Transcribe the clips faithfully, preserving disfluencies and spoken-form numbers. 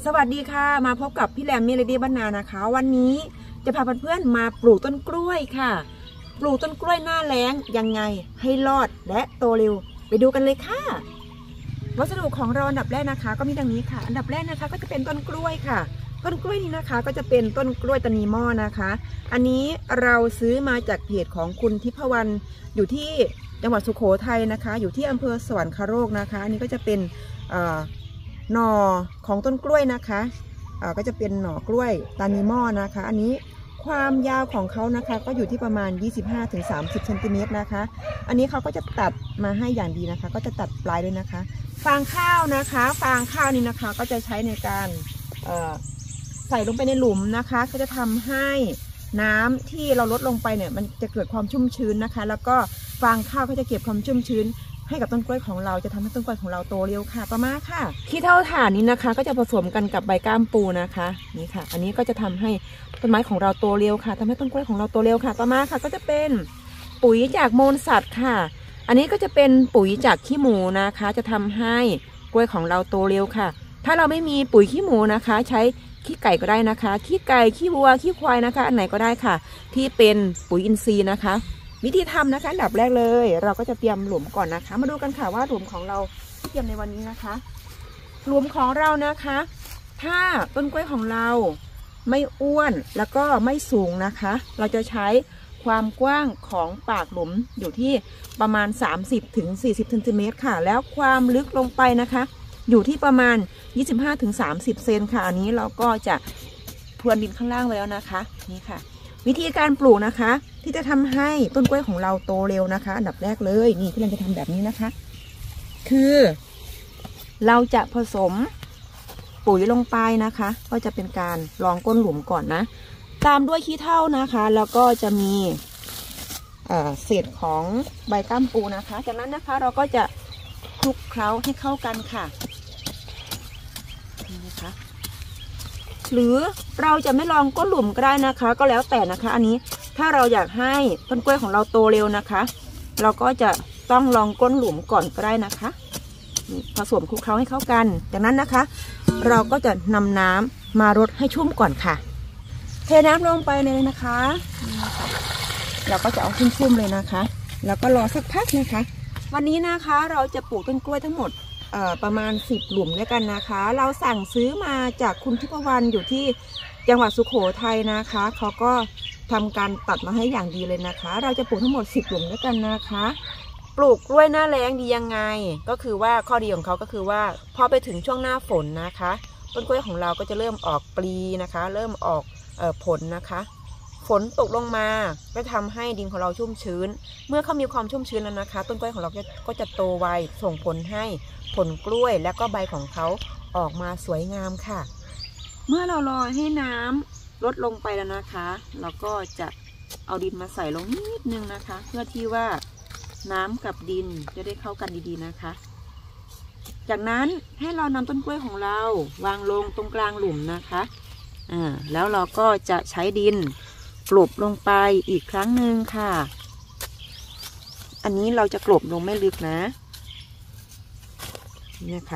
สวัสดีค่ะมาพบกับพี่แหลมเมโลดี้บ้านนานะคะวันนี้จะพาเพื่อนๆมาปลูกต้นกล้วยค่ะปลูกต้นกล้วยหน้าแล้งยังไงให้รอดและโตเร็วไปดูกันเลยค่ะวัสดุของเราอันดับแรกนะคะก็มีดังนี้ค่ะอันดับแรกนะคะก็จะเป็นต้นกล้วยค่ะต้นกล้วยนี้นะคะก็จะเป็นต้นกล้วยตานีหม้อนะคะอันนี้เราซื้อมาจากเพจของคุณทิพวรรณอยู่ที่จังหวัดสุโขทัยนะคะอยู่ที่อำเภอสวรรคโลกนะคะอันนี้ก็จะเป็นหน่อของต้นกล้วยนะคะก็จะเป็นหน่อกล้วยตานีหม้อนะคะอันนี้ความยาวของเขานะคะก็อยู่ที่ประมาณ ยี่สิบห้าถึงสามสิบ เซนติเมตรนะคะอันนี้เขาก็จะตัดมาให้อย่างดีนะคะก็จะตัดปลายด้วยนะคะฟางข้าวนะคะฟางข้าวนี้นะคะก็จะใช้ในการใส่ลงไปในหลุมนะคะก็จะทำให้น้ำที่เราลดลงไปเนี่ยมันจะเกิดความชุ่มชื้นนะคะแล้วก็ฟางข้าวก็จะเก็บความชุ่มชื้นให้กับต้นกล้วยของเราจะทำให้ต้นกล้วยของเราโตเร็วค่ะต่อมาค่ะขี้เถ้าถ่านนี้นะคะก็จะผสมกันกับใบก้ามปูนะคะนี่ค่ะอันนี้ก็จะทำให้ต้นไม้ของเราโตเร็วค่ะทำให้ต้นกล้วยของเราโตเร็วค่ะต่อมาค่ะก็จะเป็นปุ๋ยจากมูลสัตว์ค่ะอันนี้ก็จะเป็นปุ๋ยจากขี้หมูนะคะจะทำให้กล้วยของเราโตเร็วค่ะถ้าเราไม่มีปุ๋ยขี้หมูนะคะใช้ขี้ไก่ก็ได้นะคะขี้ไก่ขี้วัวขี้ควายนะคะอันไหนก็ได้ค่ะที่เป็นปุ๋ยอินทรีย์นะคะวิธีทำนะคะอันดับแรกเลยเราก็จะเตรียมหลุมก่อนนะคะมาดูกันค่ะว่าหลุมของเราที่เตรียมในวันนี้นะคะหลุมของเรานะคะถ้าต้นกล้วยของเราไม่อ้วนแล้วก็ไม่สูงนะคะเราจะใช้ความกว้างของปากหลุมอยู่ที่ประมาณสามสิบถึงสี่สิบเซนติเมตรค่ะแล้วความลึกลงไปนะคะอยู่ที่ประมาณ ยี่สิบห้าถึงสามสิบ เซนค่ะอันนี้เราก็จะพรวนดินข้างล่างไว้แล้วนะคะนี่ค่ะวิธีการปลูกนะคะที่จะทำให้ต้นกล้วยของเราโตเร็วนะคะอันดับแรกเลยนี่พี่เรนจะทำแบบนี้นะคะคือเราจะผสมปุ๋ยลงไปนะคะก็จะเป็นการรองก้นหลุมก่อนนะตามด้วยขี้เถ้านะคะแล้วก็จะมีเอ่อเศษของใบก้ามปูนะคะจากนั้นนะคะเราก็จะคลุกเคล้าให้เข้ากันค่ะนี่นะคะหรือเราจะไม่ลองก้นหลุมก็ได้นะคะก็แล้วแต่นะคะอันนี้ถ้าเราอยากให้ต้นกล้วยของเราโตเร็วนะคะเราก็จะต้องลองก้นหลุมก่อนก็ได้นะคะผสมคลุกเคล้าให้เข้ากันจากนั้นนะคะเราก็จะนำน้ำมารดให้ชุ่มก่อนค่ะเทน้ำลงไปเลยนะคะเราก็จะเอาชุ่มๆเลยนะคะแล้วก็รอสักพักนะคะวันนี้นะคะเราจะปลูกต้นกล้วยทั้งหมดประมาณสิบหลุมด้วยกันนะคะเราสั่งซื้อมาจากคุณทิพวรรณอยู่ที่จังหวัดสุโขทัยนะคะเขาก็ทำการตัดมาให้อย่างดีเลยนะคะเราจะปลูกทั้งหมดสิบหลุมด้วยกันนะคะปลูกกล้วยหน้าแล้งดียังไงก็คือว่าข้อดีของเขาก็คือว่าพอไปถึงช่วงหน้าฝนนะคะต้นกล้วยของเราก็จะเริ่มออกปลีนะคะเริ่มออกเอ่อผลนะคะฝนตกลงมาก็ทำให้ดินของเราชุ่มชื้นเมื่อเขามีความชุ่มชื้นแล้วนะคะต้นกล้วยของเราก็จะโตไวส่งผลให้ผลกล้วยและก็ใบของเขาออกมาสวยงามค่ะเมื่อเรารอให้น้ำลดลงไปแล้วนะคะเราก็จะเอาดินมาใส่ลงนิดนึงนะคะเพื่อที่ว่าน้ำกับดินจะได้เข้ากันดีๆนะคะจากนั้นให้เรานำต้นกล้วยของเราวางลงตรงกลางหลุมนะคะอ่าแล้วเราก็จะใช้ดินกลบลงไปอีกครั้งหนึ่งค่ะอันนี้เราจะกลบลงไม่ลึกนะนี่นะคะ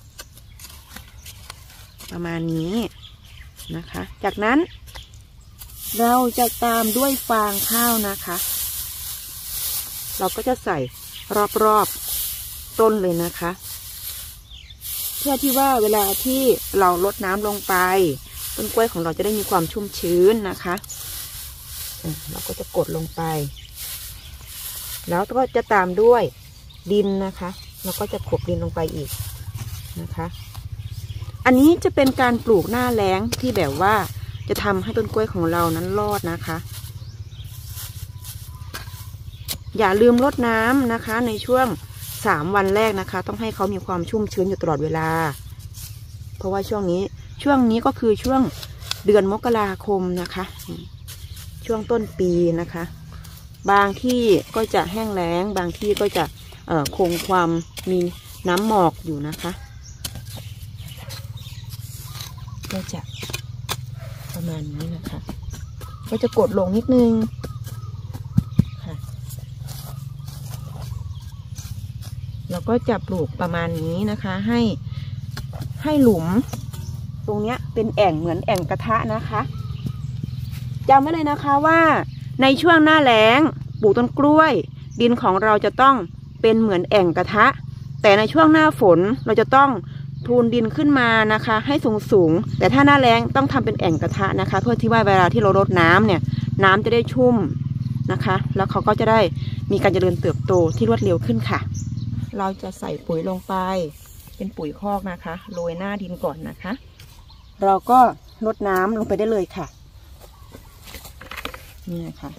ประมาณนี้นะคะจากนั้นเราจะตามด้วยฟางข้าวนะคะเราก็จะใส่รอบๆต้นเลยนะคะเพื่อที่ว่าเวลาที่เราลดน้ำลงไปต้นกล้วยของเราจะได้มีความชุ่มชื้นนะคะเราก็จะกดลงไปแล้วก็จะตามด้วยดินนะคะเราก็จะขบดินลงไปอีกนะคะอันนี้จะเป็นการปลูกหน้าแล้งที่แบบว่าจะทำให้ต้นกล้วยของเรานั้นรอดนะคะอย่าลืมรดน้ำนะคะในช่วงสามวันแรกนะคะต้องให้เขามีความชุ่มชื้นอยู่ตลอดเวลาเพราะว่าช่วงนี้ช่วงนี้ก็คือช่วงเดือนมกราคมนะคะช่วงต้นปีนะคะบางที่ก็จะแห้งแล้งบางที่ก็จะเอ่อคงความมีน้ำหมอกอยู่นะคะก็จะประมาณนี้นะคะก็จะกดลงนิดนึงค่ะแล้วก็จะปลูกประมาณนี้นะคะให้ให้หลุมตรงเนี้ยเป็นแอ่งเหมือนแอ่งกระทะนะคะจำไว้เลยนะคะว่าในช่วงหน้าแล้งปลูกต้นกล้วยดินของเราจะต้องเป็นเหมือนแอ่งกระทะแต่ในช่วงหน้าฝนเราจะต้องทูนดินขึ้นมานะคะให้สูงสูงแต่ถ้าหน้าแล้งต้องทำเป็นแอ่งกระทะนะคะเพื่อที่ว่าเวลาที่เรารดน้ำเนี่ยน้ำจะได้ชุ่มนะคะแล้วเขาก็จะได้มีการเจริญเติบโตที่รวดเร็วขึ้นค่ะเราจะใส่ปุ๋ยลงไปเป็นปุ๋ยคอกนะคะโรยหน้าดินก่อนนะคะเราก็รดน้ำลงไปได้เลยค่ะนี่ค่ะ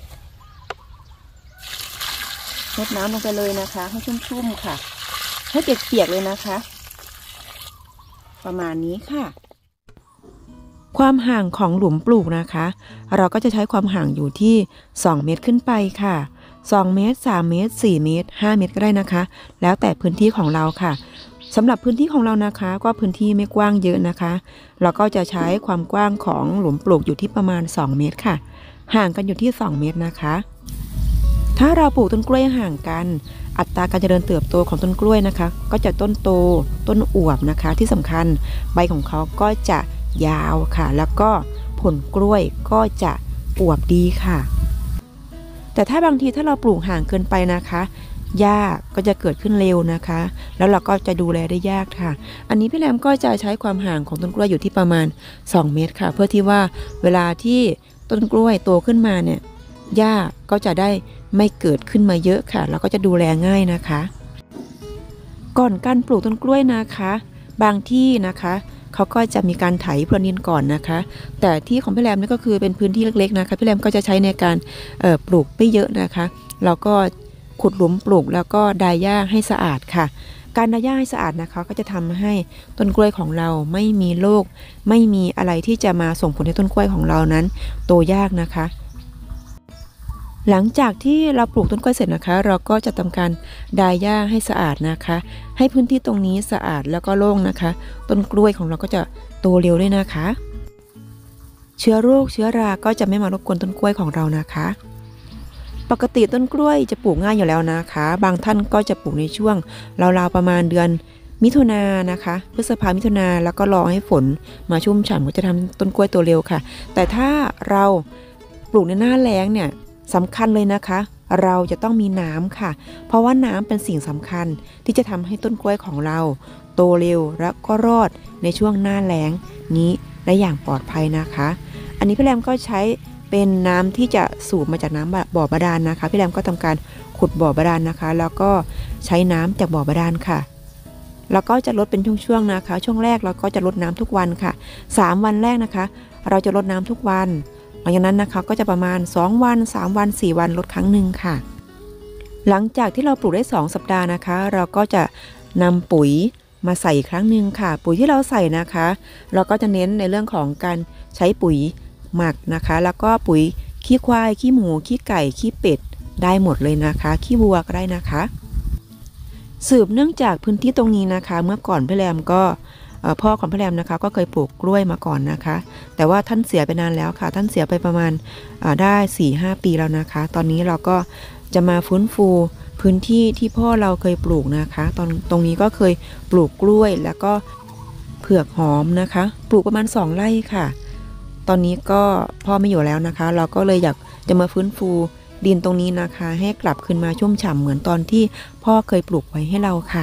รดน้ำลงไปเลยนะคะให้ชุ่มๆค่ะให้เปียกๆเลยนะคะประมาณนี้ค่ะความห่างของหลุมปลูกนะคะเราก็จะใช้ความห่างอยู่ที่สองเมตรขึ้นไปค่ะสองเมตรสามเมตรสี่เมตรห้าเมตรก็ได้นะคะแล้วแต่พื้นที่ของเราค่ะสำหรับพื้นที่ของเรานะคะก็พื้นที่ไม่กว้างเยอะนะคะเราก็จะใช้ความกว้างของหลุมปลูกอยู่ที่ประมาณสองเมตรค่ะห่างกันอยู่ที่สองเมตรนะคะถ้าเราปลูกต้นกล้วยห่างกันอัตราการเจริญเติบโตของต้นกล้วยนะคะก็จะต้นโตต้นอวบนะคะที่สำคัญใบของเขาก็จะยาวค่ะแล้วก็ผลกล้วยก็จะอวบดีค่ะแต่ถ้าบางทีถ้าเราปลูกห่างเกินไปนะคะหญ้าก็จะเกิดขึ้นเร็วนะคะแล้วเราก็จะดูแลได้ยากค่ะอันนี้พี่แรมก็จะใช้ความห่างของต้นกล้วยอยู่ที่ประมาณสองเมตรค่ะเพื่อที่ว่าเวลาที่ต้นกล้วยโตขึ้นมาเนี่ยหญ้าก็จะได้ไม่เกิดขึ้นมาเยอะค่ะแล้วก็จะดูแลง่ายนะคะก่อนการปลูกต้นกล้วยนะคะบางที่นะคะเขาก็จะมีการไถพรวนดินก่อนนะคะแต่ที่ของพี่แรมนี่ก็คือเป็นพื้นที่เล็กๆนะคะพี่แรมก็จะใช้ในการปลูกไม่เยอะนะคะเราก็ขุดหลุมปลูกแล้วก็ดายหญ้าให้สะอาดค่ะการดายหญ้าให้สะอาดนะคะก็จะทำให้ต้นกล้วยของเราไม่มีโรคไม่มีอะไรที่จะมาส่งผลให้ต้นกล้วยของเรานั้นโตยากนะคะหลังจากที่เราปลูกต้นกล้วยเสร็จนะคะเราก็จะทำการดายหญ้าให้สะอาดนะคะให้พื้นที่ตรงนี้สะอาดแล้วก็โล่งนะคะต้นกล้วยของเราก็จะโตเร็วด้วยนะคะเชื้อโรคเชื้อราก็จะไม่มารบกวนต้นกล้วยของเรานะคะปกติต้นกล้วยจะปลูกง่ายอยู่แล้วนะคะบางท่านก็จะปลูกในช่วงราวๆประมาณเดือนมิถุนายนนะคะพฤษภามิถุนาแล้วก็รอให้ฝนมาชุ่มฉ่ำก็จะทำต้นกล้วยโตเร็วค่ะแต่ถ้าเราปลูกในหน้าแล้งเนี่ยสำคัญเลยนะคะเราจะต้องมีน้ำค่ะเพราะว่าน้ำเป็นสิ่งสำคัญที่จะทำให้ต้นกล้วยของเราโตเร็วและก็รอดในช่วงหน้าแล้งนี้ได้อย่างปลอดภัยนะคะอันนี้พี่แรมก็ใช้เป็นน้ำที่จะสูบมาจากน้ำบ่อบาดาลนะคะพี่แรมก็ทำการขุดบ่อบาดาลนะคะแล้วก็ใช้น้ำจากบ่อบาดาลค่ะแล้วก็จะลดเป็นช่วงๆนะคะช่วงแรกเราก็จะลดน้ำทุกวันค่ะสามวันแรกนะคะเราจะลดน้ำทุกวันหลังจากนั้นนะคะก็จะประมาณสองวันสามวันสี่วันลดครั้งหนึ่งค่ะหลังจากที่เราปลูกได้สองสัปดาห์นะคะเราก็จะนำปุ๋ยมาใส่อีกครั้งหนึ่งค่ะปุ๋ยที่เราใส่นะคะเราก็จะเน้นในเรื่องของการใช้ปุ๋ยหมักนะคะแล้วก็ปุ๋ยขี้ควายขี้หมูขี้ไก่ขี้เป็ดได้หมดเลยนะคะขี้วัวก็ได้นะคะสืบเนื่องจากพื้นที่ตรงนี้นะคะเมื่อก่อนพี่แรมก็พ่อของพี่แรมนะคะก็เคยปลูกกล้วยมาก่อนนะคะแต่ว่าท่านเสียไปนานแล้วค่ะท่านเสียไปประมาณได้ สี่ห้า ปีแล้วนะคะตอนนี้เราก็จะมาฟื้นฟูพื้นที่ที่พ่อเราเคยปลูกนะคะตอนตรงนี้ก็เคยปลูกกล้วยแล้วก็เผือกหอมนะคะปลูกประมาณสองไร่ค่ะตอนนี้ก็พ่อไม่อยู่แล้วนะคะเราก็เลยอยากจะมาฟื้นฟูดินตรงนี้นะคะให้กลับคืนมาชุ่มฉ่ำเหมือนตอนที่พ่อเคยปลูกไว้ให้เราค่ะ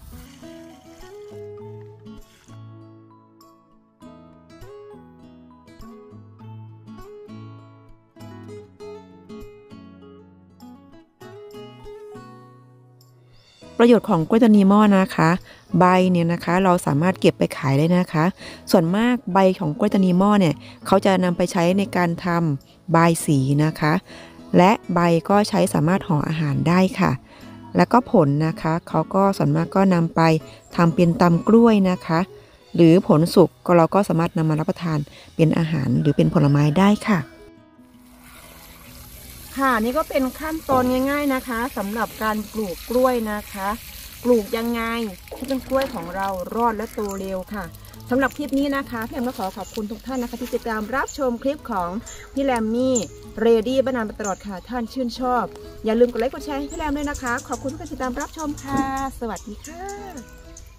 ประโยชน์ของกล้วยตานีหม้อนะคะใบเนี่ยนะคะเราสามารถเก็บไปขายได้นะคะส่วนมากใบของกล้วยตานีหม้อเนี่ยเขาจะนำไปใช้ในการทำบายสีนะคะและใบก็ใช้สามารถห่ออาหารได้ค่ะแล้วก็ผลนะคะเขาก็ส่วนมากก็นำไปทำเป็นตำกล้วยนะคะหรือผลสุกก็เราก็สามารถนำมารับประทานเป็นอาหารหรือเป็นผลไม้ได้ค่ะค่ะนี่ก็เป็นขั้นตอนง่ายๆนะคะสำหรับการปลูกกล้วยนะคะปลูกยังไงให้ต้นกล้วยของเรารอดและโตเร็วค่ะสำหรับคลิปนี้นะคะพี่แรมก็ขอขอบคุณทุกท่านนะคะที่ติดตามรับชมคลิปของพี่แรมมี่เรดี้บ้านนามาตลอดค่ะท่านชื่นชอบอย่าลืมกดไลค์กดแชร์ให้พี่แรมด้วยนะคะขอบคุณทุกท่านที่ติดตามรับชมค่ะสวัสดีค่ะ